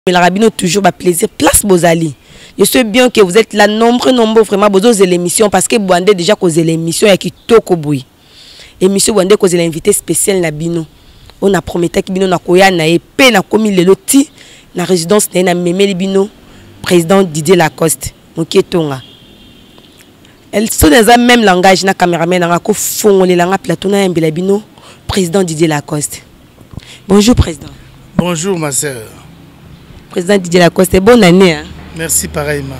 Mais la rabino toujours ba plaisir place Bozali. Je sais bien que vous êtes là nombreux vraiment besoin de l'émission parce que Bwandé déjà causé l'émission et qui toko boui. Émission Bwandé causé l'invité spécial na bino. On a promis que bino na koya na épée na komi le loti na résidence na memeli bino président Didier Lacoste Moketonga. Elle sont dans un même langage na caméraman na ko fongolé la plateau na mbela bino président Didier Lacoste. Bonjour président. Bonjour ma sœur. Président Didier Lacoste, bonne année. Hein? Merci pareillement.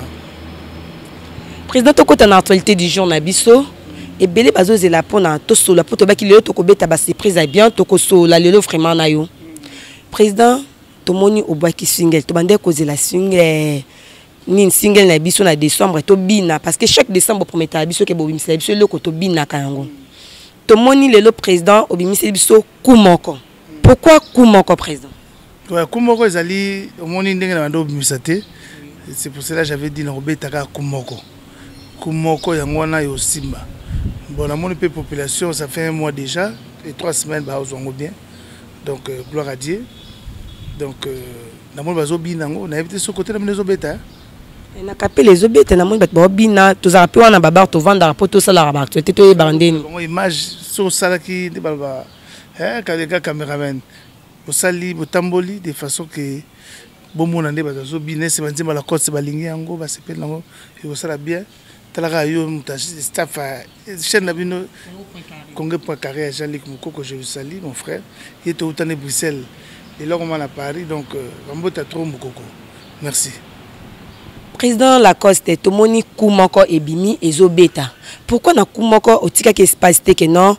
Président, tu as l'actualité du jour Nabiso. Et belé bazo zela pona to sola poto ba ki lelo to ko beta ba surprise bien to ko sola lelo vraiment na yo. Président, to moni obaki single to bande ko zela single ni single na biso na décembre to bina parce que chaque décembre promettre biso ke bo bimisa biso lelo ko to bina kango. To moni lelo président obimisa biso kumoko. Pourquoi kumoko président? Ouais, kumoko ezali omoni ndenge na bando obimisa te. C'est pour cela que j'avais dit na obetaka kumoko. Kumoko yango na yo simba. Bon, la mon population, ça fait un mois déjà, et 3 semaines, bah, on bien. Donc, gloire à Dieu. Donc, la mon bazo binango, on a évité ce côté de la maison bêta. On a capé les obètes, on a mon bateau bina, tous à peu on a babar, tout vendre à poto ça la rabat, tu étais tout bandé. Bon, image sur ça qui de balba, hein, quand les gars caméraman, au sali, au tamboli, de façon que bon mon andé bazo biné, c'est maintenant la côte, c'est balingué ango, bah c'est pas lango, et au sala bien. Talaga yo mutashi staff chaîne la bino Congo point carré Jean-Luc Moukoko je vous salue mon frère il était au Tane Bruxelles et là on va à Paris donc Rambota trop Moukoko merci. Président Lacoste tomoni kumoko ebimi ezobeta pourquoi na kumoko otika ke espace te que non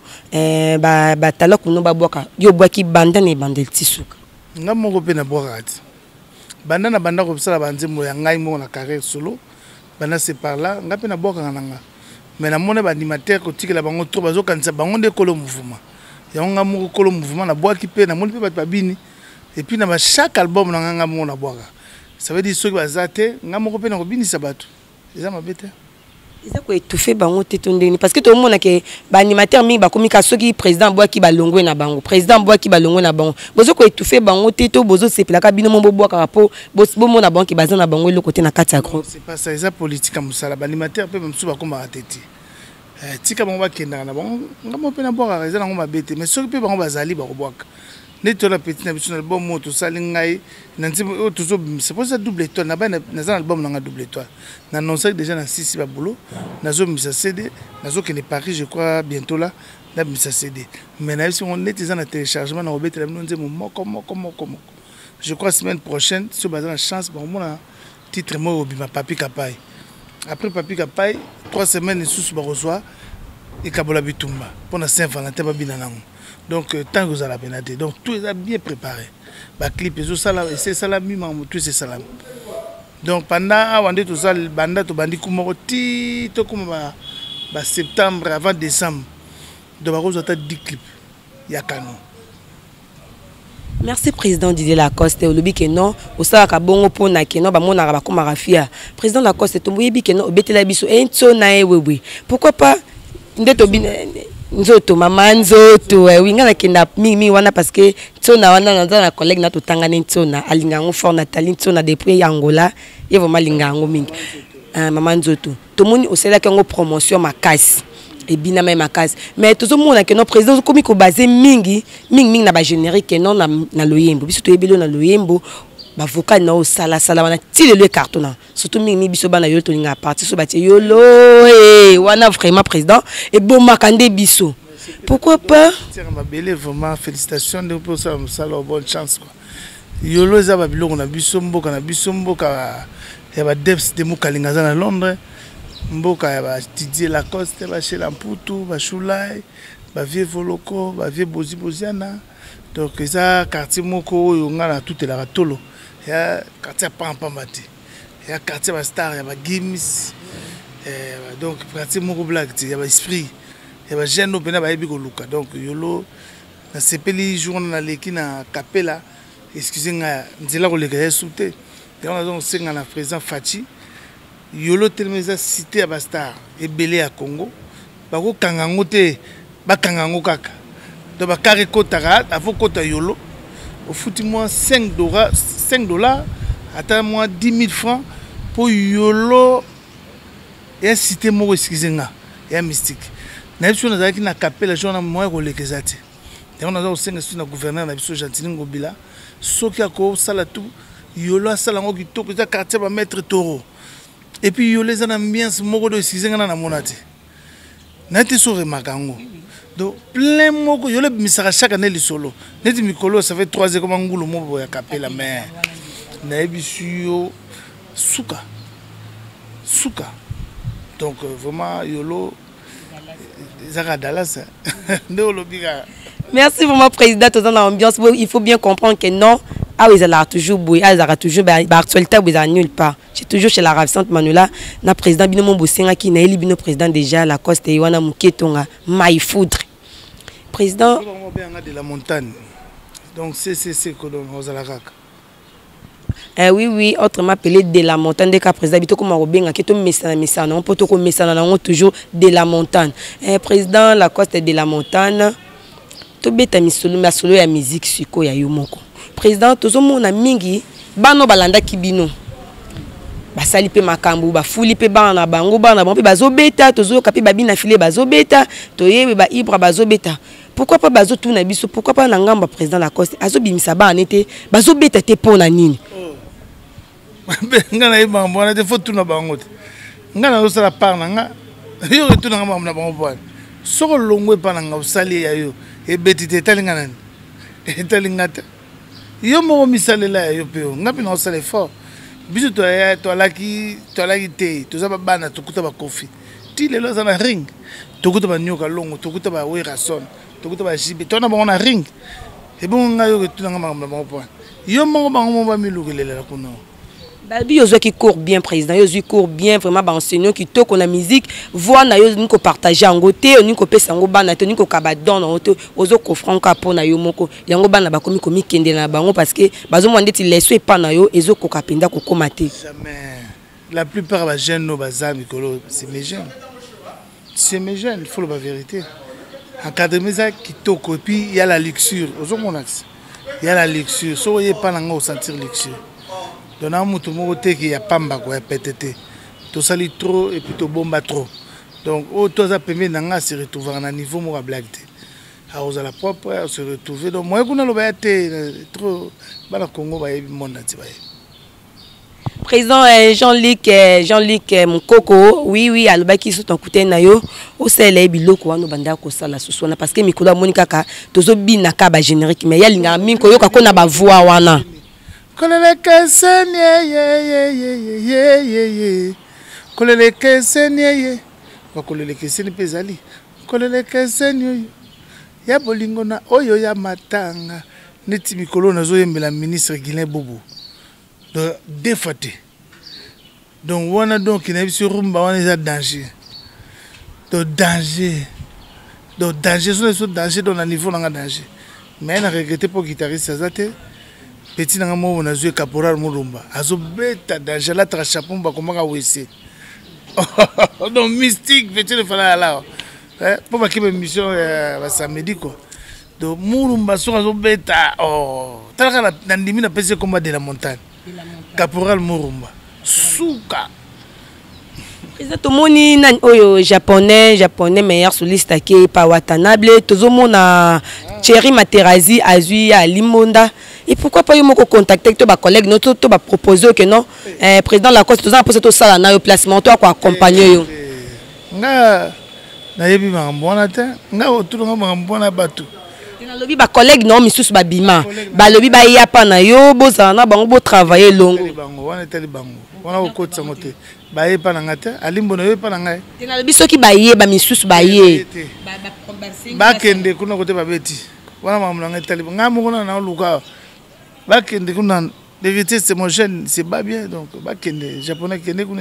ba talo kuno ba boka yo boki banda ne bandel tisuka ngamo ko pe na boka banda na banda ko sala banzemo ya ngai mo na carré solo. C'est par là, on a pas mais na mona animateur ko la bango trop bazo kanisa bango de kolo mouvement. Ya on a mo kolo mouvement na bois qui pe na mona pe ba bini et puis na chaque album na nga mo na bois. Ça veut dire ceux qui bazate ngamo ko pe na ko bini sabatu. Eza mabete. Eza ko étouffer bango tetondeni parce que tout le monde que ba animateur mi ba komika soki président bois qui ba longwe na bango. Président bois qui ba longwe na bango. Bozo ko étouffer bango teto bozo sepela ka bino mo bois ka rapo bo mo na bango ki bazana bango le côté na kati agro. C'est pas ça, eza politique comme ça. Ba animateur pe même sou ba koma tete. Tika bango ba kenda na bango ngamo pe na bois ka eza ngo mabete mais soki pe bango bazali ba ko bois. Neto la petite na biso na album moto salingai nanti toujours c'est pour ça double étoile na ba na album na double étoile na annoncé déjà na 6 ba boulot nazo misa CD nazo que Paris je crois bientôt là na misa CD mais na si on net ils en a téléchargement na obete la nonze moko je crois semaine prochaine sur base la chance bon mon titre moi obima papi kapai après papi kapai 3 semaines sous ba reçoit et kabola bitumba pour na Saint-Valentin ba binanango. Donc, tant que vous avez bien été, donc tout est bien préparé. Les clips, c'est ça, tout c'est ça. Donc, pendant tout ça, le banda, tout bandi, comme septembre, avant décembre, donc, vous avez 10 clips. Il y a canon. Merci président Didier Lacoste. Au lobby que non, au sa kabongo pona que non, ba mona ba koma rafia. Président Lacoste, to boyebi que non, obetela biso ento na oui. Pourquoi pas ndeto bin nzoto mama nzoto winga na kenda mi wana parce que tsona wana na collègue na totanga ne tsona alinga ngo fort Nathalie tsona depuis Angola et vraiment linga ngo mingi mama nzoto to moni osela ke ngo promotion makasi et bina même makasi mais tozo mona que non président komi ko basé mingi na ba générique non na loyembo biso to ebelo na loyembo ba vocal na o sala wana ti le carton surtout mingi biso bana yo to linga parti so batie yolo wana vraiment président et bon makande biso pourquoi pas vraiment félicitations pour ça bonne chance quoi yolo za ba biloko na biso mboka ya ba Debs de Mukalinga na Londres mboka ya ba Didier Lacoste ba chez Lamputu ba Shulai ba Vieux Voloko ba Vieux Boziana donc ça quartier moko yo ngala tout la ratolo ya quartier Pampamati ya quartier ba star ya ba Gims donc quartier moko black ya ba esprit ya ba jeune bena ba yebi ko luka donc yolo na sepeli journée na leki na capella excusez-moi nzela ko leka yesoute donc senga na président Fachi yolo telmeza cité ya ba star ebele ya Congo ba ko kangango te ba kangango kaka donc ba kare kota avant kota yolo au foot moi $5 Attends moi 10 000 francs pour yolo et cité moko excusenga et mystique. Na biso na zaki na capella jona moya ko lekezati. Et on a aussi un gouverneur na biso Gentili Ngobila soki ako sala tout yolo asala ngo kitoko za quartier ba maître Toro. Et puis yolo za na ambiance moko do excusenga na monati. Na te so remakango. Donc plein moko yolo misaka chaque année le solo. Neti mikolo ça fait 3 ans comme ngulu moko ya capella mais na ebisuyo suka. Donc vraiment yolo zaka Dallas. Merci vraiment président dans l'ambiance. Il faut bien comprendre que non, ah oui, elle a toujours bouillé, elle a toujours actualité nulle part. J'ai toujours chez la ravissante Manuela, na président bino mon bossing qui na eli bino président déjà la Coste et wana muketonga mai foudre. Président de la montagne. Donc c'est que dans Ozalakaka. Oui, autrement appelé de la montagne. Dès qu'à président, bito comme Robinga, qui est on peut tout comme on toujours de la montagne. Président, la Coste de la montagne. Tout bête ma solo ya musique suko ya yomoko. Président, tout le monde a mingi, bano balanda kibino. Basali pe makambu, ba fuli pe bana bango bana bon pe bazo beta, tozo kapi babi na filé bazo beta, toye ba ibra bazo beta. Pourquoi pas bazo tout na biso, pourquoi pas na ngamba président la Coste, azo bimisa ba nete, bazo beta te pona nini. Nga na iba mbona te faut tout na bango te. Nga na osala par na nga. Yo tout na ngamba na bango pona. Soko longwe pa na nga osali ya yo. Et betite talinga nani. Et talinga te. Yo mo misalela yo peo. Nga pina osala fort. Biso to ya to laki te. To za bana to kuta ba kofi. Ti lelo za na ring. To kuta ba nyoka longo, to kuta ba wera son. To kuta ba jibe. To na ba na ring. Et bon nga yo tout na ngamba na bango pona. Yo mo bango ba milukelela kuno. Balbi yozo qui court bien président, yozo court bien vraiment ba enseignant qui toque la musique, voix na yozo niko partager en côté, niko pesa ngo bana te niko kabadon na oto, ozo ko franka po na yo moko. Yango bana ba komi kende na bango parce que bazo mwande ti leso pa na yo ezo ko kapenda ko komate. Jamais. La plupart ba jeunes no bazar mikolo, c'est mes jeunes. C'est mes jeunes, il faut la vérité. Encadrer ça qui toque et puis il y a la luxure, ozo mon axe. Il y a la luxure, so yé pas nga sentir luxure. Donc, tout le monde qui a pamba quoi pétété. Tout ça lit trop et puis tout bomba trop. Donc, tout ça permet d'en se retrouver à un niveau moins blague. Alors, à la propre, on se retrouve. Donc, moi, on a le trop. Bala Congo va y monde Président Jean-Luc Mukoko, oui, aloba qui sont en côté na yo, au sele biloko wana banda ko sala suswana parce que mikolo monika ka tozo binaka ba générique mais ya linga minko yo ka kona ba voix wana. Kolele keseni kolele keseni bakolele keseni pezali kolele keseni ya bolingo na oyo ya matanga neti mikolo nazo yembela ministre Guilain Bobo donc défaté donc wana donc na biso rumba wana eza danger so danger dans le niveau na danger mais na regretter pour guitariste azate petit nanga mo na jouer caporal Mulumba azo beta danger la tra chapeau ba komaka wese donc mystique petit le fala là pour ba kibe mission ba samedi quoi donc Mulumba so azo beta tala na ndimi na pese combat de la montagne caporal Mulumba suka président tomoni nan oyo japonais meilleur soliste qui pa Watanabe tozomona Thierry Materazi azui à Limonda. Et pourquoi pas yo contacter to ba collègue notre to ba proposer que non président la Coste toza poser to sala na yo placement to ko accompagner yo nga na yebi ba mbona te nga otulunga ba mbona batu na lobi ba collègue non misusu ba bima ba lobi ba ya pa na yo bozana na bango bo travailler longo bango wana teli bango wana ko kotsa ngote ba ye pa na ngata alimbo na yo pa na ngai na lobi soki ba ye ba misusu ba ye ba kende kuna kote ba beti wana mamuna ngai teli nga mo kuna na luka. C'est mon jeune, c'est pas bien, donc les Japonais qui bien.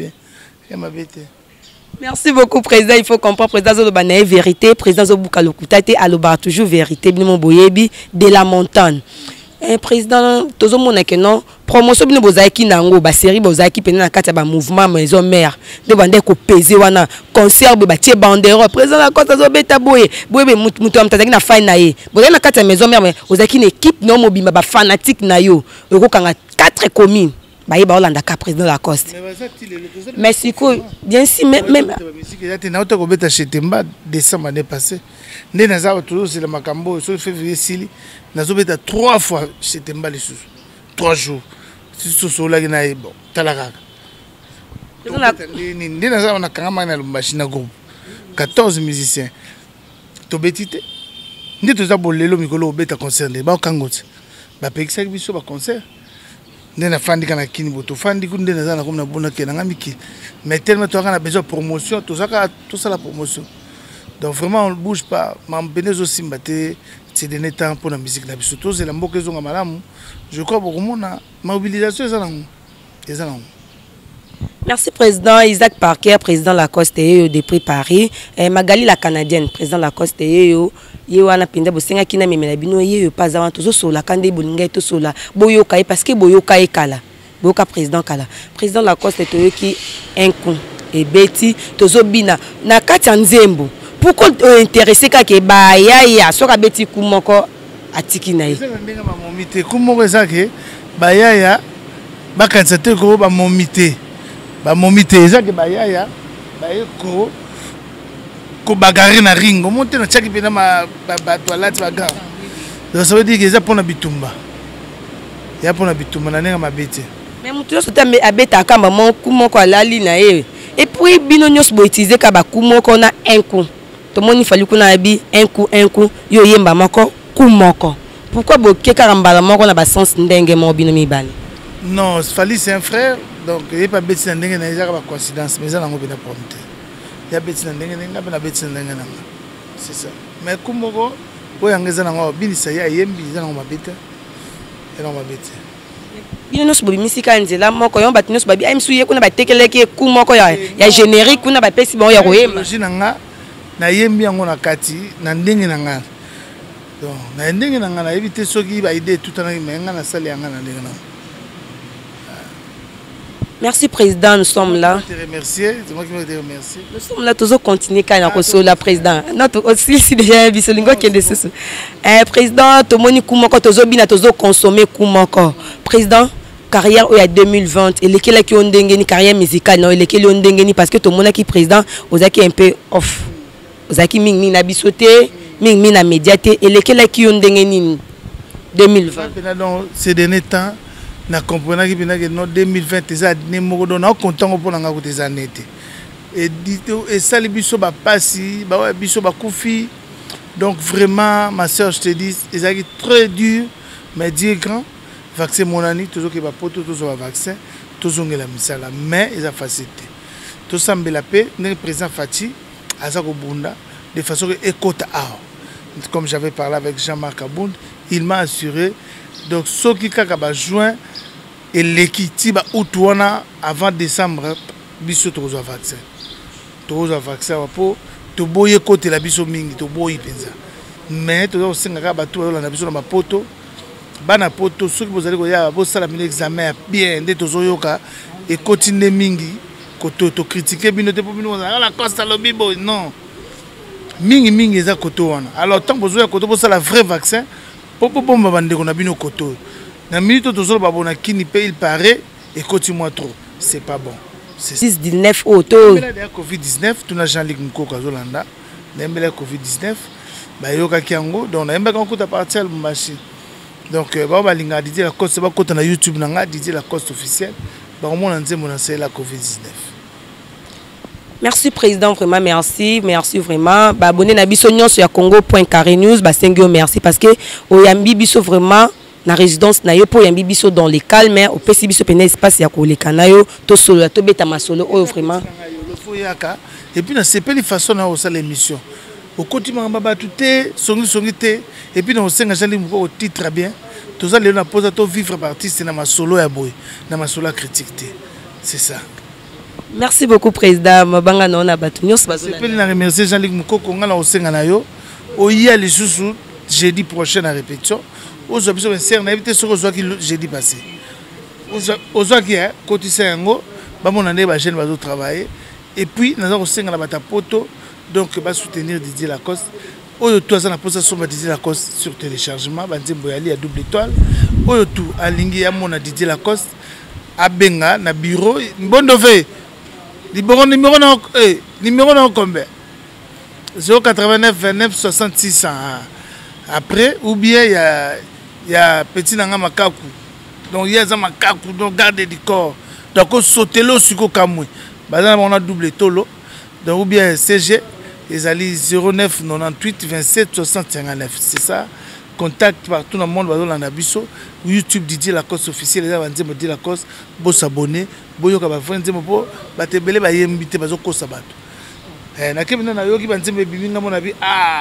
Merci beaucoup, président. Il faut comprendre, président Zolobanae, vérité, président Zobuka Lokutate, Aloba, toujours vérité, Bino Boyebi, de la montagne. Président, Tozo Monake, non, promotion Bino Bozaki Nango, série Bozaki, Pena Kata, mouvement, maison mère, de Bande Kopézé, Wana, concert, Batie Bandero, président la Costa Zobeta Boye, Boye, Moutou, Tazaki na Fainaye, Bozaki Kata, maison mère, Ozaki une équipe non mobile, fanatique Nayo, Euro Kanga, 4 communes. baye baolanda ka président Lacoste mais siko bien si même nauta kobeta chetemba décembre année passée nde naza toujours c'est le makambo sur février sili nazobeta 3 fois chetemba les sous 3 jours si sosola na bon talaka nde naza na kangama na machine groupe 14 musiciens to betite nde toza bolelo mikolo obeta concert ba kangote ba pekisa biso ba concert nde na fandi kana kini boto fandi kunde na comme na bona ke na ngamiki mais tellement tu as besoin de promotion tout ça la promotion donc vraiment on ne bouge pas m'embenezo simbate c'est des temps pour la musique na biso to c'est la mboka zonga malamu je crois beaucoup mona mobilisation ça là. Merci président Isaac Parker, président Lacoste de prix Paris, Magali la canadienne, président Lacoste yo wana pinda bosenga kina memela bino yo pas avant tozo sola kande bolinga to sola boyoka parce que boyoka ekala boyoka président kala président Lacoste to yoki un coup et beti tozo bina na kati nzembo pourquoi intéressé ka ke ba ya soka beti kumoko atiki na ye ndenge ba momite kumoko ezake ba ya ba kansate ko ba momite ezaki bayaya bayeko ko bagarre na ringo monte na chaki pena ba toilette bagar donc ça veut dire que ça pona bitumba ya pona bitumba na nenga mabete mais mutu so tambe abeta kamba moko alali na ye et puis bino nyos bo utiliser ka ba kumoko na un coup to moni fali kuna bi un coup yo yemba moko kumoko pourquoi bo keka mbala moko na ba sens ndenge mo bino mibale non Fali c'est un frère donc il n'est pas bêtise dans l'engin, il y a pas coïncidence, mais ça n'a pas de problème. Il y a bêtise dans l'engin, il n'y a pas bêtise dans l'engin. C'est ça. Mais comme vous, vous avez un an, bien ça y est, il y a un bizarre, on va bêter, et on va bêter. Il nous soubi misika nzela moko yo batino subi am suye kuna batekeleke ku moko ya générique kuna ba pesi bon ya royema. Jinanga na yembi yango na kati na ndenge nanga. Donc na ndenge nanga na éviter soki ba idée tout en menga na sali yanga na ndenge nanga. Merci président, nous sommes là. Je te remercie, c'est moi qui me remercie. Nous sommes là, toujours continuer quand on la président. Notre aussi si déjà bisolingo qui est de ce. Président, tomoni kumoko tozo bina tozo consommer kumoko. Président, carrière il y a 2020 et lesquels qui ont dengeni carrière musicale non, lesquels ont dengeni parce que tout le monde qui président ozaki un peu off. Ozaki ming na bisoté, ming na médiaté et lesquels qui ont dengeni 2020. C'est dernier temps na comprendre que non 2020 eza ne moko do na content pour nga ko tes années et dito et ça les biso ba passi ba biso ba kufi donc vraiment ma sœur je te dis eza qui très dur mais dire grand vaccin mon ami toujours que ba poto toujours ba vaccin toujours ngela misala mais eza facilité to sambela paix ne président Fati aza ko bunda de façon que écoute comme j'avais parlé avec Jean-Marc Abound il m'a assuré donc ce qui a juin et l'équité avant décembre biso tozo vaccin pour to boye côté la biso mingi to boye penza mais tozo singaka batu na biso na poto bana poto ceux qui vous allez koya bo sala mi examen bien nde tozo yoka et continuer mingi ko to critiquer bino te po bino la Costa lobibo non mingi eza koto wana alors tant besoin ya koto bo sala vrai vaccin popo bomba bande ko na bino koto na minute toujours babona kini pe il paraît et continue trop c'est pas bon c'est 19 auto Covid-19 tout na Jean-Luc Nkoko azolanda nembele Covid-19 ba yoka kiango donc na mbeka ko ta partir machine donc ba balinga Didier Lacoste ba kota na YouTube na nga Didier Lacoste officiel ba komona nzembo na c'est la Covid-19. Merci président, vraiment merci vraiment. Ba abonné na biso nyonso ya Congo.carré news ba sengio merci parce que oyambi biso vraiment na résidence na yo po yambi biso dans les calmes au pesi biso pena espace ya ko leka na yo to solo to beta masolo oyo vraiment et puis na sepeli façon na osala émission au quotidien ba tuté songi té et puis na osenga jali mko au titre bien toza le na pose to vivre par artiste na masolo ya boy na masolo critique té c'est ça. Merci beaucoup président mabanga na ona batu nyos bazona sepeli na remercier Jean-Luc Mukoko ngala osenga na yo oya les sous jeudi prochain à répétition. Aux habitants de Serre, n'avez pas ce que jeudi passé. Aux gens qui ont cotisé un mot, on a des gens qui travailler. Et puis, nous avons aussi la poto, donc on va soutenir Didier Lacoste. Oyo tout ça na posa somba Didier Lacoste sur téléchargement, banzembo yali à double étoile. Oyo tout alingi ya mona Didier Lacoste. abenga na bureau mbondo fe numéro na combien 089 29 66 après ou bien il y a petit nanga makaku donc il y a za makaku donc garde du corps donc sauter l'eau sur kamwe bazana on a double tolo donc ou bien CG les alliés 09 98 27 60 59 c'est ça. Contact partout dans le monde, dans Nabiso, YouTube Didier Lacoste officiel, les gens Didier Lacoste, vous s'abonner, vous avez un frère, vous avez belé ba yembité bazo ko sabato. Na kebina na yoki banze me bibinga mon avis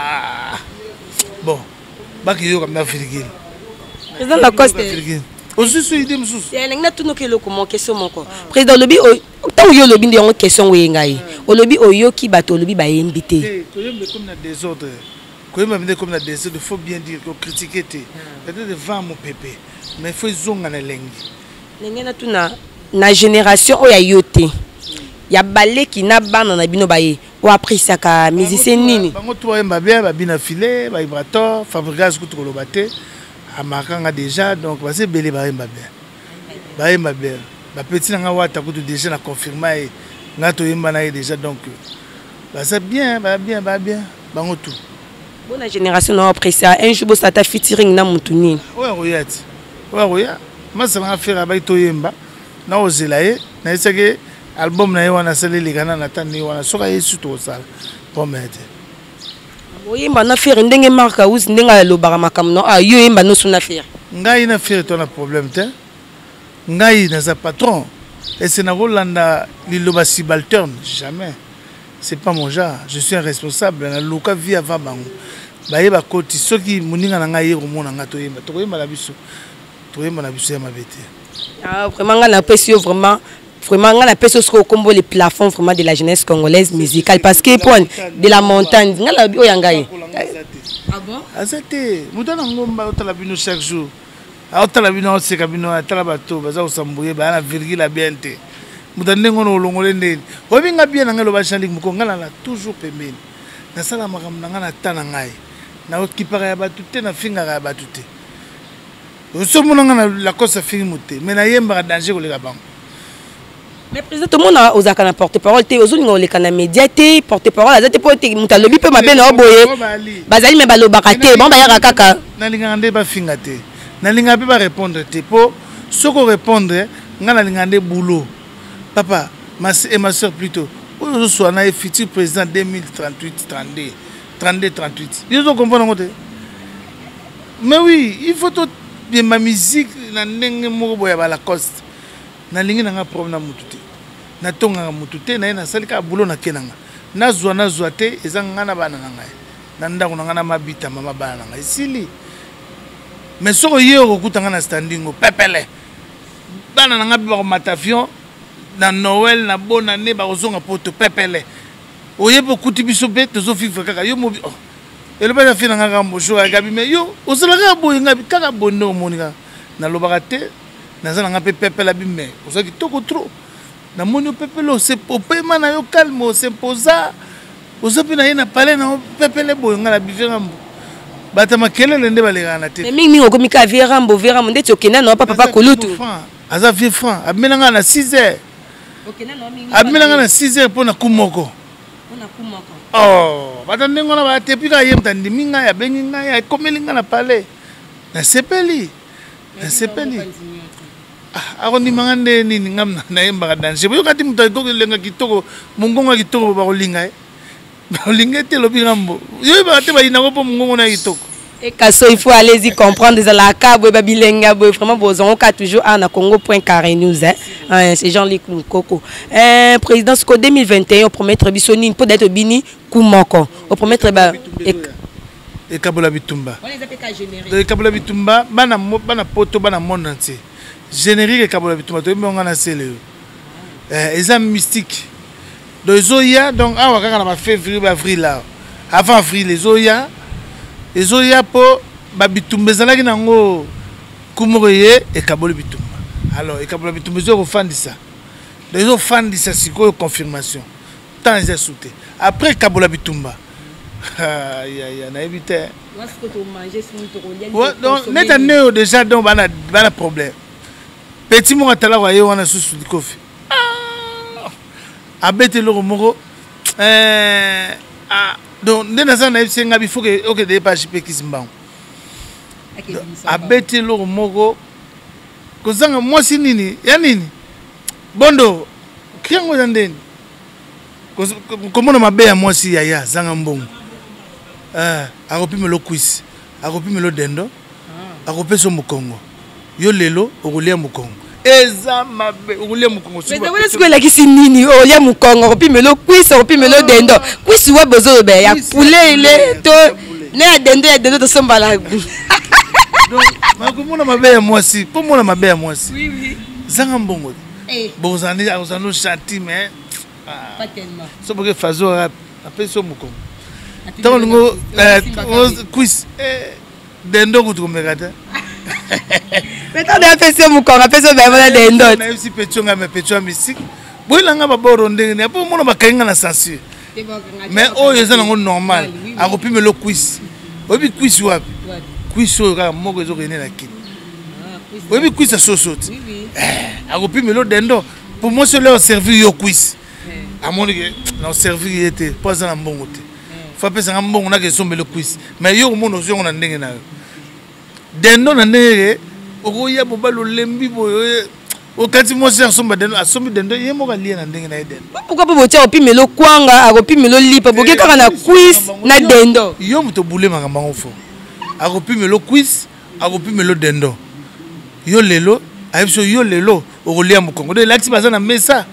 bon, ba ki yo comme na Afrique. Président Lacoste. Aussi sur idée msous. C'est l'engna tout no kelo comment question mon ko. Président lobi tant yo lobi ndi on question we ngai. O lobi o yoki bato lobi ba yembité. To yembe comme na désordre. Comme la décès, il faut bien dire que critiquer peut-être devant mon pépé, mais il faut zonga na lengi. Lengi na na génération o ya yote. Ya balé qui na bana na bino baye. O appris ça ka musicien nini. Bango to yemba bien ba bina filé, ba vibrateur, fabricage ko to lobate. Amakanga déjà donc va se belé ba yemba bien. Ba yemba bien. Ba petit nga wata ko déjà na confirmer nga to yemba na déjà donc ba c'est bien, ba bien. Bango tout. Bonne génération n'a apprécié un jour ça t'a featuring na mutuni. Ouais royat. Moi ça m'a fait rabailler toyemba. Na ozelaye, na isake album na wana sele ligana na tani wana soka yesu to sala. Promete. Oyemba na faire ndenge marka uzi ndenga lobaka makamno yo yemba no suna faire. Ngai na faire ton problème te. Ngai na za patron. Et c'est na rolanda liloba subalterne jamais. C'est pas mon genre, je suis un responsable. Na loka vie avant bango. Baye ba koti soki muninga na ngai ko mona ngato yemba. To yemba la biso. To yemba na biso ya mabete. Ah vraiment nga na pesio vraiment nga na pesio ko combo les plafonds vraiment de la jeunesse congolaise musicale parce que pour de la montagne nga la o yangai. Ah bon? Azate, mutana ngomba otala bino chaque jour. Otala bino se kabino atala bato baza osambuye ba na virgule bien te. Mutandengo no longole ndeni obinga bien ngalo ba chandi mukongala la toujours pembeni na sala makam ngana tana ngai na okipaka ya batute na finga ya batute osomona ngana la cause fingi muté mais na yemba danger ko leka bango. Mais président tout le monde a osaka na porte-parole te ozolinga oleka na média te porte-parole azate po te mutalobi pe mabe na oboye bazali me balobaka te bon ba yaka kaka na linga ndé ba finga te na linga pe ba répondre te po soko répondre ngana linga ndé boulot. Papa, et ma soeur plutôt. Aujourd'hui, on a futur président 2038, 32, 38. Ils ont compris. Mais oui, il faut tout bien ma musique, na nenge moko ya la coste. Na lingi na problème na mutute. Na tonga mutute na na salika bulo na kenanga. Na zwa te ezanga na bana na ngai. Na ndako na na mabita mama bana na ngai. Sili. Mais soko yeo kutanga na standingo pepele. Bana na ngai ba matafion. Na Noël na bonne année ba ozonga poto pepele oyebo kutibiso bete zo vivre kaka yo mobi et le ba fina nga mbojo ya gabi mais yo osala ka boye ngabi kaka bonno monika na lobaka te na zana nga pepele bi mais ozaki toko trop na moni pepele c'est popema na yo calme c'est posa ozopi na yena pale na pepele boye nga la bivera mbo bata makele lende baleka na te mais mingi okomika verambo ndeti okena na papa kolutu aza vieux franc amenanga na 6h. Abimela na 6h pour na kumoko. Oh, batandengo na ba tepika yemta ndiminga ya benginga ya komelinga na pale. Na sepeli. Ako ni mangande nini ngam na yemba ka danse. Boyo kati muta ko lenga kitoko, mungonga kitoko ba kolinga Ba kolinga te lobi ngambo. Yo ba te ba ina ko po mungonga na kitoko. Et Kasso, il faut aller y comprendre des alacabes, babilenga, vraiment besoin on toujours à Congo.carré news c'est Jean-Luc Coco. Président Sco 2021 au premier bisoni pour d'être bini Kumoko. Au premier et Kabola Bitumba. Et Kabola Bitumba, bana poto bana monde entier. Générique et Kabola Bitumba, to me ngana sele. Exam mystique. Donc Zoya donc ah wakaka na février avril là. Avant avril les Zoya ezoya po babitumba ezalaki nango kumoroye ekaboli bitumba. Alors ekaboli bitumba ezo fandisa. Ezo fandisa siko confirmation. Tant ils sauté. Après kabola bitumba. Ya na éviter. Est-ce que tu manges sur ton donc net année déjà donc bana problème. petit mon atala wa yo wana susu dikofi abete loko moko donc ndena sana FC ngabi faut que OK de pas chipe kisimbango abete loko moko kozanga mwasi nini ya nini bondo kiango ndeni komona mabe ya mwasi ya zanga mbongo akopime lo quiz akopime lo dendo akopeso mukongo yo lelo okulia mukongo eza mabe okulia mukongo mais wala siko la kisi nini olia mukongo akopime lo quiz akopime lo dendo quiz wa bozo be ya poulet ile to na dendo to somba la donc makomona mabe ya mwasi pomona mabe ya mwasi oui zanga mbongo bozani azano chanti mais pas tellement so porque fazo apeso mukongo tango quiz dendo kutukomekata mais quand on fait ça mukongo apeso ba mona dendo na aussi petonga me petwa musique boilanga ba boro ndenge ne po mona bakainga na censure mais oyo eza nango normal akopime lo quiz obi quiz wapi quiz oyo kaka moko ezokende na kini obi quiz asosoti akopime lo dendo pour moi c'est leur servir yo quiz amoni ke na servir yete poza na mbongo te fa pesa nga mbongo na ke sombe le quiz mais yo mono zo na ndenge na dendo na ndenge okoya bobalo lembi boyo okati mo ser somba dendo asombi dendo ye mo ka lie na ndenge na dendo pourquoi pas botia opime lo kwanga akopime lo lipa boke kaka na quiz na dendo yo muto bule makamba ngofo akopime lo quiz akopime lo dendo yo lelo ayebso yo lelo okolia mukongo de lati baza na mesa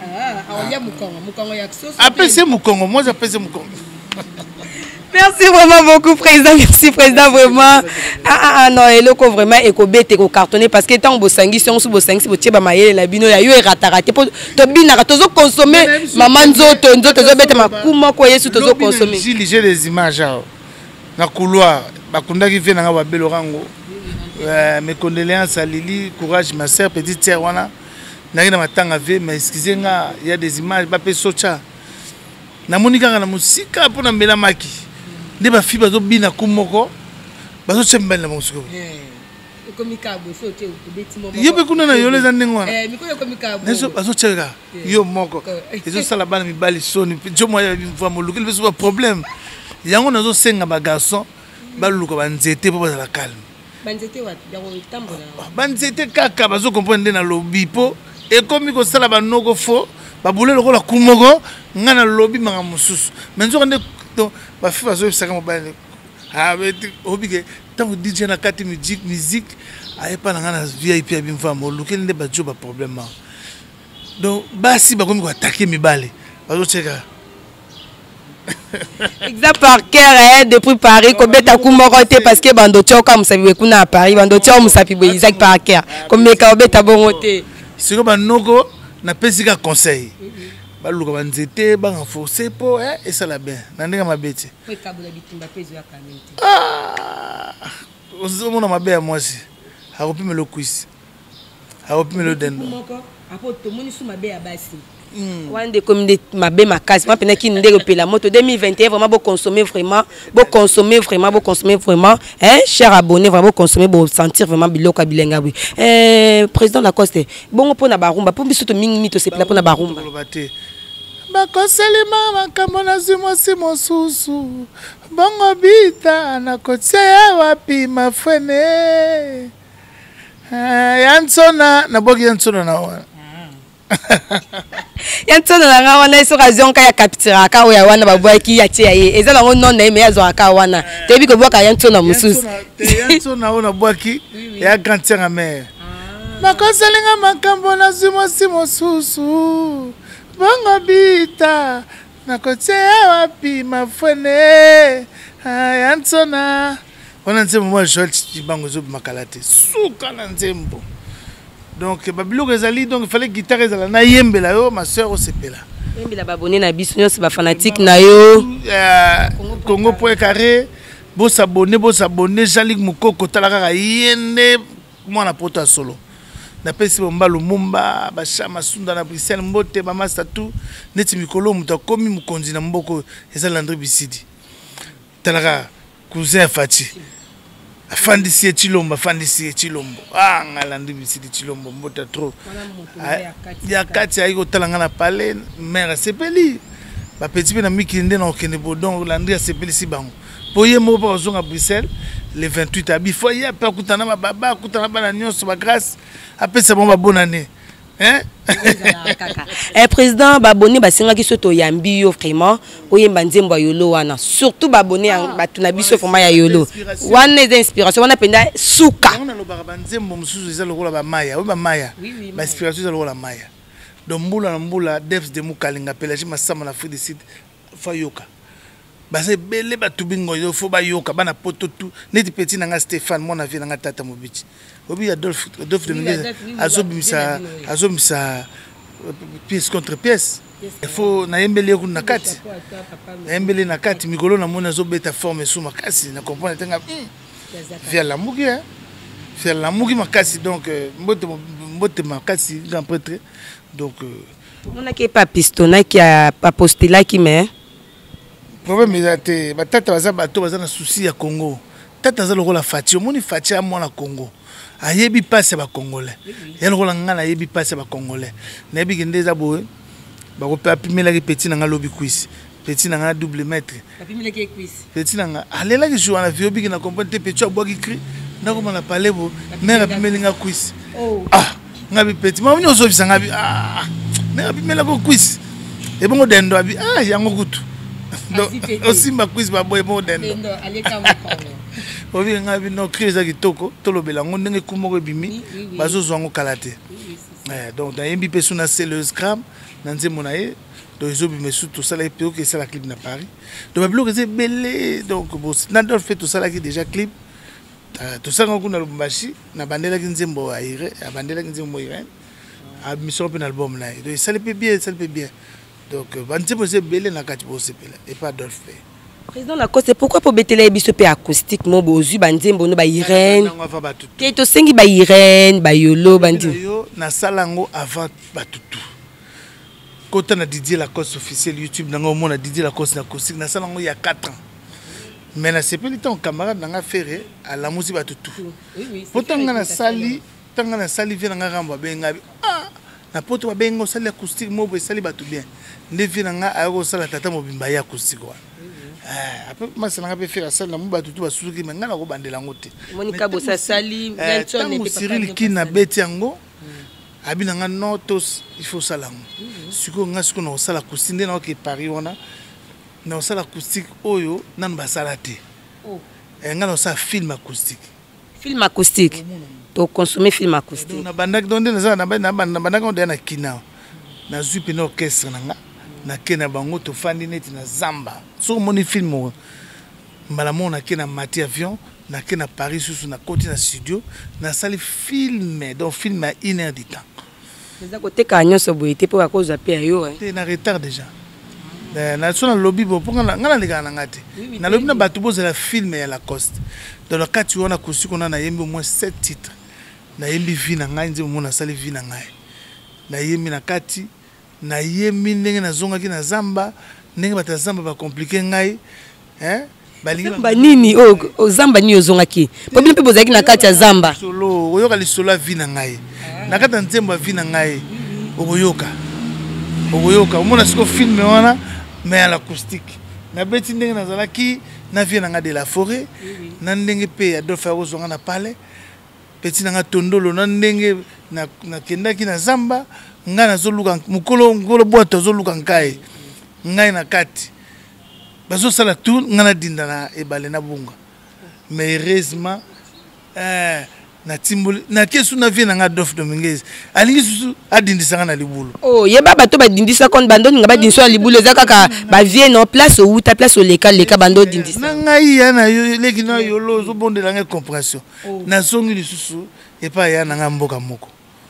apese mukongo moi j'appelle mukongo. Merci vraiment beaucoup président, merci président vraiment. Non eloko vraiment ekobete ko cartonner parce que tant bosangi si on sous bosangi bo tieba mayele la bino ya yo eratarate po to binaka tozo consommer maman nzoto zo bete makuma ko yesu tozo consommer. J'ai des images na couloir bakundaki fe na ba belorango. Mes condoléances à Lili, courage ma sœur petite sœur wana. Nagina matanga ve mais excusez-moi, il y a des images ba pe socha. Na monika na musika pona mbela maki. Nde ba fi bazo bina kumoko. Bazo chembela musiko. Komika bo so te obeti mo. Yebe kuna na yole za ndengwa. Miko komika bo. Neso bazo cheka. Yo moko. Ezo sala bana mi bali soni. Jo mo ya mva mo lukile beso ba problème. Yango nazo senga ba garçon baluka ba nzete po ba la calme. Banzete wa yako tambola. Banzete kaka bazo comprendre na lobi po et comme ko sala ba noko fo ba boule lokola kumoko ngana lobi manga mususu. Menzo kande to ba fi bazo saka mo bale. Ah beti obike tango DJ na kati musique ayepa na ngana VIP ya bimfa mo lukele nde ba jo ba problème. Donc basi ba komi ko attaquer mibale. Bazo cheka. Exact par cœur depuis Paris ko beta kumorote parce que bando tioka musabi kuna à Paris bando tioka musabi bo exact par cœur comme ka beta bongote siko banoko na pesika conseil baluka banzete ba renforcer po et ça la bien na ndenge mabeti ko kabula bitumba pezo ya kamete ozomona mabe ya mwasi akopime lo quiz akopime lo dendo apo to moni su mabe ya basi wande comme des mabe makasi moi pena ki ndeko pela moto 2021 vraiment beau consommer vraiment hein cher abonné vraiment consommer beau sentir vraiment biloka bilenga oui président Lacoste bongo pona barumba po biso to mingi mito se pela pona barumba bakoselima makambo na zimo si mosusu bongo bita na kotia wapi mafene yansona na boki yansona na wana yantono na nga wana so occasion ka ya captura ka o ya wana babwaki ya tie ye eza lango non na me azo aka wana tebi ko bwaka yantono mususu yantono ona bwaki ya grantir na mère makoselinga makambo na zimo si mosusu bongo bita na kotia wapi mafene yantona wana nzembo moi Joël Chibango zo makalate suka na nzembo. Donc babilo ezali donc il fallait guitare ezala na yembela yo ma sœur osepela yembela babonné na biso nyonso ba fanatique na yo Congo.carré bo s'abonner Jean-Luc Mukoko talaka yende mwana poto solo na pesi bomba lumumba ba chama sunda na Bruxelles mbote ba master tout neti mikolo muta komi mukonzi na mboko ezali André Bisidi talaka cousin Fati afandisi Chilombo ah ngalandi bisidi Chilombo mbota trop ya kati aiko talanga na pale mère sepeli ba petit pe na mikinde na okende bodon landi sepeli si bango boye mo ba zonga Bruxelles le 28 abi fo ya pa kutana ba baba kutana bana nyonso ba grâce apesa bon ba bonne année hein président baboni basinga ki soto yambi yo vraiment oyemba nzembo yolo wana surtout baboni batuna biso forma ya yolo wana des inspiration wana penda suka on a lo ba nzembo mususu eza lokola ba maya o ba maya ba inspiration eza lokola maya donc mbula na mbula devs de mukalinga pelaji masama na Afrique du Sud fa yoka base bele batubingo yo fo ba yoka bana poto tout neti petit nanga Stéphane mona vie nanga tata mobichi obi Adolphe de Mingueza azobimisa pièce contre pièce il faut na yembele ku nakati na yembele nakati mikolo na mona zobeta forme suma kasi na comprendre tenga via la mugi hein via la mugi makasi donc mbote makasi grand prêtre donc on a qui pas pistona qui a pas postila qui mais problème est batata baza bato baza na souci ya Congo tata za lokola Fati omoni Fati ya mwana Congo ayebi passe ba congolais ya lokola ngana ayebi passe ba congolais na yebi kende za boye ba ko papimela ki petit na ngalobi quiz petit na ngana double maître papimela ki quiz petit na ngana alela ki joue na viobi ki na comprendre te petit aboa ki cri na ko na parler bo mère papimela nga quiz ah ngabi petit ma nyozo bisa ngabi ah mère papimela ko quiz e bongo dendo abi ah yango kutu aussi ma quiz ba boye mo dendo aleka mo obi ngabi no kriza kitoko tolobela ngo ndenge kumoko bimi bazozo ngo kalate donc na yembi pesu na c'est le scram na nzemo na ye donc ezobi mesu tout ça là pe que c'est la clip na Paris donc bablo que c'est belé donc bon na fait tout ça là qui déjà clip tout ça ngo kuna Lubumbashi na bandela ki nzembo aire bandela ki nzembo aire a mission pe na album là donc ça le peut bien donc banzembo c'est belé na kati bo sepela et pas d'autre fait. Président la cause c'est pourquoi pour betela biso pe acoustique mo bozu banzembo no ba Irène ke to sengi ba Irène ba yolo bandi yo na salango avant batutu kota na Didier Lacoste officiel YouTube nango mona Didier Lacoste na acoustique na salango il y a 4 ans mais na sepeli ton camarade nanga ferré à la musique batutu pourtant na sali tanga na sali vient nga ramba benga ah na poto ba bengo sali acoustique mo bo sali batu bien nde vient nga ayoko sala tata mobimba ya acoustique wa après moi ça n'a pas fait la salle na muba tout ba suzuki mais ngana ko bandela ngote Monica Bossa sali Nelson et Cyril qui na beti yango abina nga notos il faut salango siko nga siko na sala kusinde na ke Paris wana na sala acoustique oyo nan ba salate nga na sa film acoustique to consommer film acoustique na bandak donde na bandak onde na kina na zupe na orchestre nga na kena bango to fandi neti na zamba so moni film mbala mona kena mati avion na kena Paris sous na côté na studio na sali film donc film à 1 heure du temps mais à côté kanyo so boité pour à cause de paix yo hein na retard déjà na so na lobby bo pour ngana leka na ngate na lobby na batu boza la film ya Lacoste dans le cas tu on a conçu qu'on a na yembi au moins 7 titres na yembi vina ngai nze mona sali vina ngai na yembi na kati na yembi ndenge na zonga ki na zamba ndenge bata zamba ba compliquer ngai hein zamba nini o zamba ni ozonga ki problème pe bozaki na kati ya zamba solo oyoka li solo vina ngai na kati nzembo vina ngai oboyoka omona siko film wana mais à l'acoustique na beti ndenge na zalaki na vie na nga de la forêt na ndenge pe Adolphe Arozonga na pale petit na nga tondolo na ndenge na kendaki na zamba nga na zoluka mukolo ngolo boato zoluka nkai ngai na kati bazo sala tout nga na dinda na ebale na bunga mais heureusement na timboli na kesu na vie na nga Adolphe Dominguez alingi susu adindisanga na libulu yeba bato badindisa kon bando nga badindisa libulu ezaka ba vie no place ou ta place au leka bando dindisa na ngai ya na yo leki na yolo zo bondela nga compréhension na songi lisusu et pas ya na nga mboka moko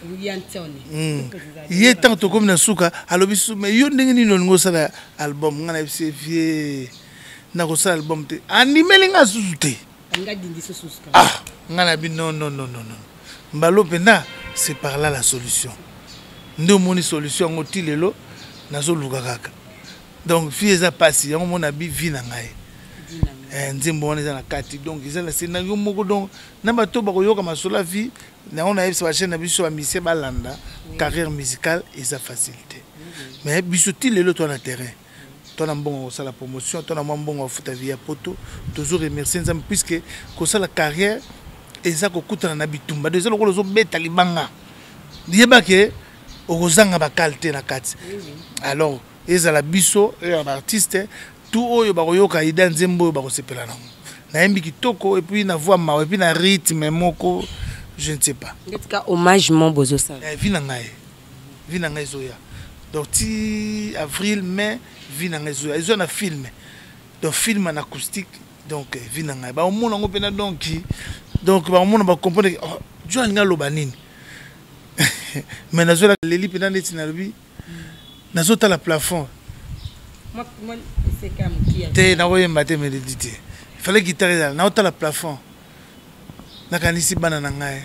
ye tant to comme na suka alobi su mais yo ndenge ni longo sala album nga na vie na ko sala album te animeli nga susu te nga na bi non mbalo pena c'est par là la solution ndo moni solution ngoti lelo nazo luka kaka donc fie za pasi yango mona bi vi na ngai nzembo wana eza na kati donc eza na scénario moko donc na bato bakoyoka masolo ya vie nango na yebisa bachaîne na biso bamisie balanda carrière musicale eza facilité mais biso ti lelo to na terrain to na mbongo kosala promotion to na mwa mbongo afuta vie ya poto toujours remercier nzambe puisque kosala carrière eza kokutana na bitumba donc eza lokola ozobeta libanga yebake okozanga bakalite na kati alors ezala biso ya baartiste tout oyo bakoyoka ida nzembo oyo bakosepela nango nayembi kitoko et puis na voix mawe et puis na rythme moko je ne sais pas ngetika hommage mon bozo ça vi na ngai zoya donc ti avril mai vi na ngai zoya ezo na film donc film en acoustique donc vi na ngai ba omona ngo pena donc ba omona ba comprendre jo alinga loba nini mais nazo la leli pena neti na lobi nazo ta la plafond moi c'est comme qui a te na oyemba te méditer il fallait guitare là na ota la plafond na kanisi bana na ngai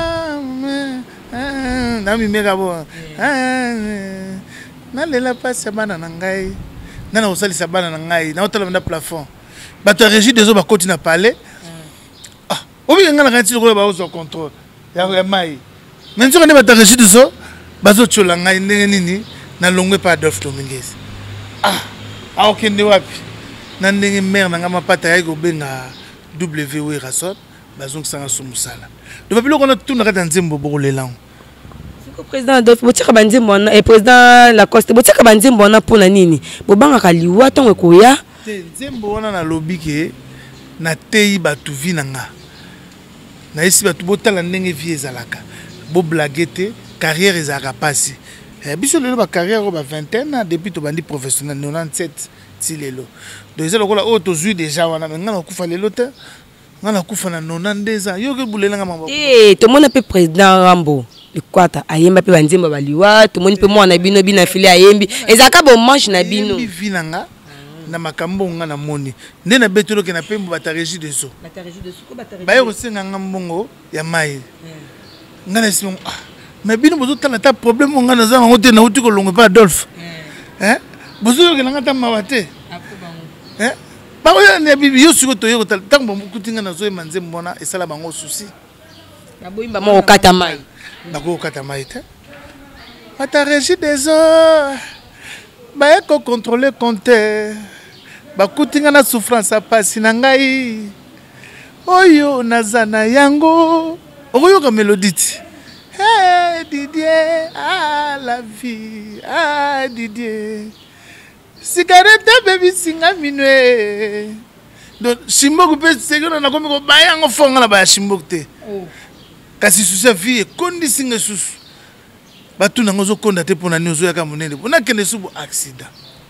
na mi mega bo na lela passe bana na ngai na osali sa bana na ngai na ota la plafond bato régie des ba continue à parler obi ngana kanti ko ba ozo contrôle ya mai mais nzo ne bato régie des bazo chola ngai ndenge nini na longwe pa Adolphe Dominguez okende wapi na ndenge mère na ngama pata ya ko benga W Rasot bazong sanga sumusala do ba biloko na tuna kata nzembo bokolelango siko président Adolphe botika banzembo na et président Lacoste botika banzembo na pona nini bobanga kaliwa tongo koya te nzembo wana na lobi ke na tei batu vinanga na esi batu botala ndenge vie ezalaka bo blaguete carrière ezaka pasi biso lelo ba carrière ba vingtaine depuis to bandi professionnel 97 ti lelo donc ezalo kola o to zui déjà wana ngana kufa lelo te ngana kufa na 92 ans yo ke bulelanga mambo to mona pe président Rambo likwata ayemba pe banzemba baliwa to moni pe mwana bino bina fili ayembi ezaka bo manche na bino vinanga na makambo ngana moni nde na betolo ke na pembo bata régie de so ko bata régie ba yo senga ngambongo ya mai ngana simo mais bino bozo tala ta problème on ngana zanga ngote na uti ko longo pa Adolphe bozo yo ke ngata mawate ba oya ne bibi yo siko to yo tala tango mukutinga na zo e manze mbona esala bango souci na boyimba mo okata mai bako okata mai te bata régie des eaux ba eko contrôler compte bakutinga na souffrance apasi na ngai oyo nazana yango oyo ka mélodie hey Didier la vie Didier cigarette baby singa minwe donc Shimboku pe segona na komi ko bayango fonga na ba Shimboku te kasi susa vie kondi singa susu batu na ngozo konda te pona nyozo ya ka monene pona kende subu accident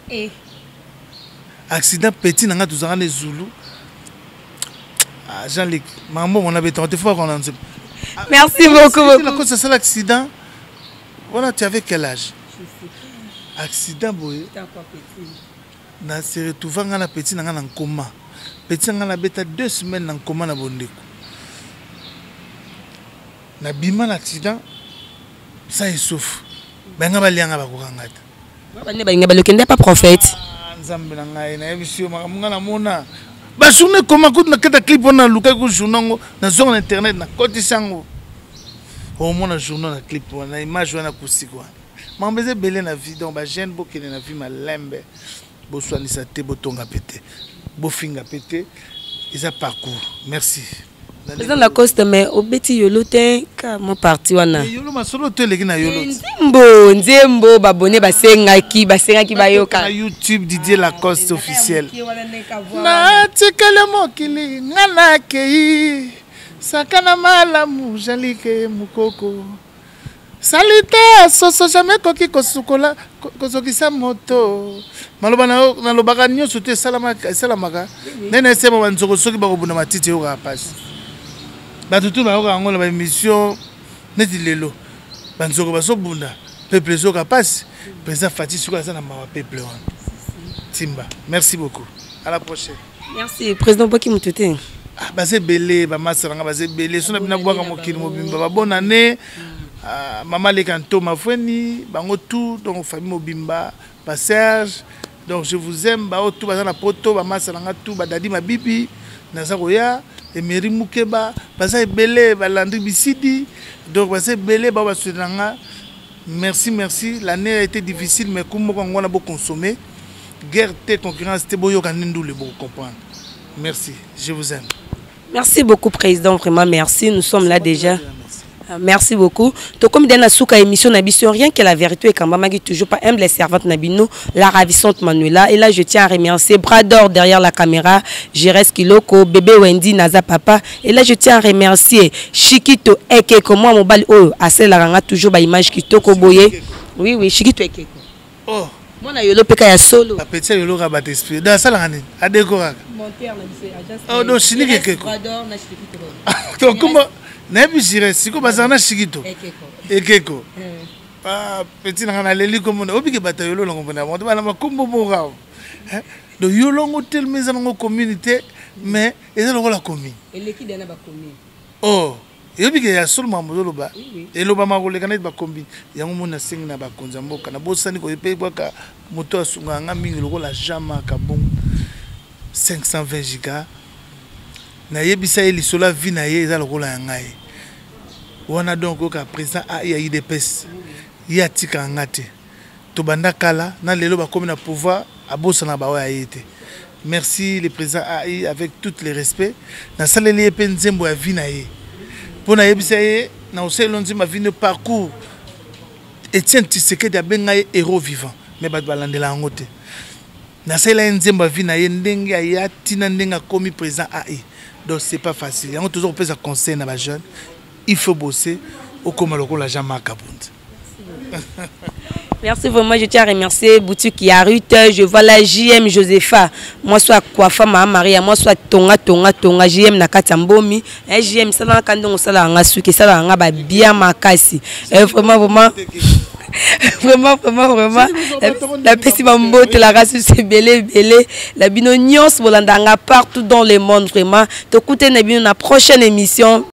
accident petit na nga tuzanga ne Zulu Jean-Luc maman on avait tenté fois qu'on en sait. Merci beaucoup. La cause de cet accident, voilà, tu avais quel âge? Accident, boy. Na se retrouvé dans la petite en coma. Petit en la bêta 2 semaines en coma na bondeko. Na bima l'accident, ça il souffre. Benga balianga bakokangata. Bane balinga balokende pas prophète. Nzambe na ngai na émission makamanga na mona. Ba journée comment coup na kata clip on a luka ko journango na zone internet na côté sango au moins na journal na clip on a image wana kusikwa mambeze belé na vie donc ba jeune bokene na vie malembe bo soanisa te botonga pété bo finga pété isa parcours merci président Lacoste mais obeti yolo te ka mo parti wana yolo masolo te leki na yolo nzembo babone basengaki bayoka na YouTube Didier Lacoste officiel na tikele mokili ngana kei sakana malamu jalike mukoko salite soso jamais koki kosukola kozokisa moto maloba na lobaka nyoso te salamaka nene sema banzoko soki bakobuna matiti yo ka passe batutu ba yoka ngolo ba émission neti lelo banzoko basobunda peuple zoka passe président Fati suka sana ma peuple on Timba merci beaucoup à la prochaine merci président Boki Mutete base belé ba masanga base belé sona bina bwaka mokili mobimba ba bonne année maman le kanto mafweni bango tout donc famille mobimba ba Serge Donc je vous aime, tout bazana poto, masalanga tout, dadi ma bibi, nazaroya, et Meri Moukeba, baza belé, balandri bisidi, donc baza belé, basunanga. Merci, merci. L'année a été difficile, mais comme on a beaucoup consommé, guerre, concurrence, c'était beau, le comprendre. Merci, je vous aime. Merci beaucoup, Président, vraiment merci. Nous sommes là déjà. Merci beaucoup. Donc, comme dans la émission, rien que la vérité est quand même toujours pas humble les servantes Nabino, la ravissante Manuela. Et là, je tiens à remercier Brador derrière la caméra, Jérès Kiloko, bébé Wendy, Naza Papa. Et là, je tiens à remercier Chikito Ekeko. Moi, mon bal, assez la toujours ba image qui toko boye. Oui, oui, Chikito Ekeko. Oh. Moi, na yolo peka ya solo. La petite yolo rabat esprit. Dans ça, la année, à décorer. Monteur, oh, non, Chikito Ekeko. Brador, na Chikito. Donc, comment? Nabi Jires, si comme bazana Chikito. Ekeko. Ah, petit na leli comme on obi ke batayolo na comprendre. On va na kombo mora. Do yolo hotel maison ngo communauté mais ezalo la commune. Et l'équipe na ba commune. Oh, yobi ke ya seulement mozolo ba. Et lo ba ma koleka na ba commune. Yango mona singi na ba konza mboka na bosani ko epe baka moto asunga nga mingi loko la jama ka bon 520 giga. Na yebisa eli sola vi na ye ezalo la ngai. Wana donc ka président AI IDPS ya tika ngate to banda kala na lelo ba comme na pouvoir abosa na ba wa yete. Merci le président AI avec tout les respects na saleli epe nzembo ya vi na ye pona yebisa ye na oselo nzima vi ne parcours Etienne Tshisekedi abenga ye héros vivant mais ba balandela ngote na sala nzembo ya vi na ye ndenge ya tina ndenga komi président AI. Donc c'est pas facile. On toujours peut ça conseil na ba jeune. Il faut bosser au Komaloko la Jama Kabund. Merci vraiment, je tiens à remercier Boutique Yarut, je vois la JM Josepha, moi soit Kwafa Maria, moi soit Tonga JM Nakatambomi, JM Sala Kandon Sala Ngasuki Sala Ngaba bien makasi. Vraiment la petite mambote la race c'est belé la binonions volandanga partout dans le monde vraiment. T'écoutez na prochaine émission.